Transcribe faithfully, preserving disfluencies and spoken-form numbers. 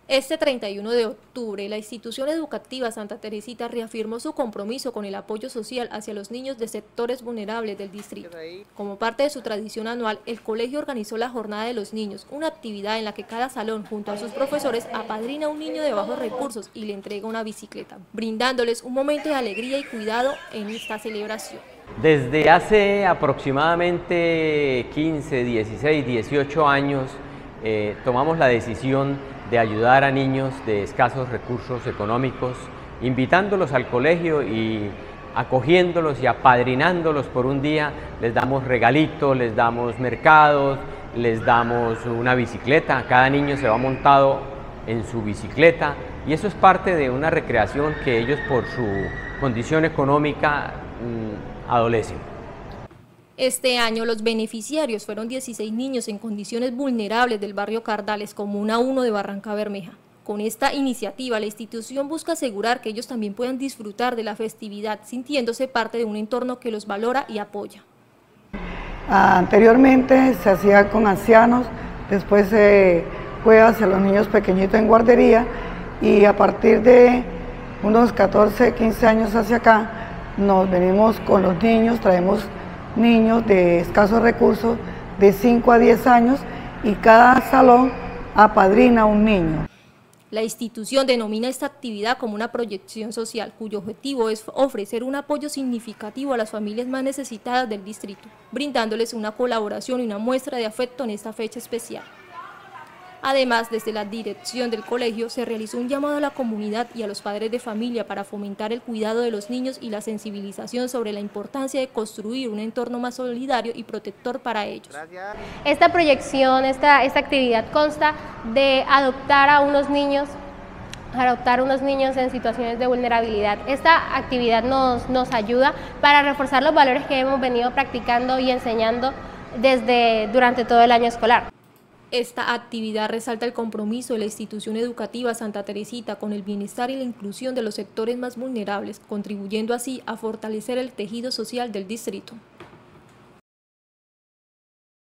Este treinta y uno de octubre, la institución educativa Santa Teresita reafirmó su compromiso con el apoyo social hacia los niños de sectores vulnerables del distrito. Como parte de su tradición anual, el colegio organizó la Jornada de los Niños, una actividad en la que cada salón, junto a sus profesores, apadrina a un niño de bajos recursos y le entrega una bicicleta, brindándoles un momento de alegría y cuidado en esta celebración. Desde hace aproximadamente quince, dieciséis, dieciocho años, eh, tomamos la decisión de ayudar a niños de escasos recursos económicos, invitándolos al colegio y acogiéndolos y apadrinándolos por un día. Les damos regalitos, les damos mercados, les damos una bicicleta. Cada niño se va montado en su bicicleta y eso es parte de una recreación que ellos, por su condición económica, mmm, adolecen. Este año los beneficiarios fueron dieciséis niños en condiciones vulnerables del barrio Cardales, Comuna uno de Barranca Bermeja. Con esta iniciativa, la institución busca asegurar que ellos también puedan disfrutar de la festividad, sintiéndose parte de un entorno que los valora y apoya. Anteriormente se hacía con ancianos, después se fue hacia los niños pequeñitos en guardería y a partir de unos catorce, quince años hacia acá nos venimos con los niños, traemos niños de escasos recursos de cinco a diez años y cada salón apadrina a un niño. La institución denomina esta actividad como una proyección social, cuyo objetivo es ofrecer un apoyo significativo a las familias más necesitadas del distrito, brindándoles una colaboración y una muestra de afecto en esta fecha especial. Además, desde la dirección del colegio se realizó un llamado a la comunidad y a los padres de familia para fomentar el cuidado de los niños y la sensibilización sobre la importancia de construir un entorno más solidario y protector para ellos. Esta proyección, esta, esta actividad consta de adoptar a unos niños, adoptar unos niños en situaciones de vulnerabilidad. Esta actividad nos, nos ayuda para reforzar los valores que hemos venido practicando y enseñando desde, durante todo el año escolar. Esta actividad resalta el compromiso de la institución educativa Santa Teresita con el bienestar y la inclusión de los sectores más vulnerables, contribuyendo así a fortalecer el tejido social del distrito.